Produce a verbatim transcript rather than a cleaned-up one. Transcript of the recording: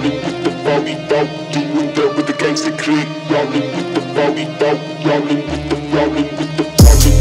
Rollin' with the foggy boat, doing dirt with the gangsta clique. Rollin' with the foggy boat, rollin' with the, rollin' with the, rollin'.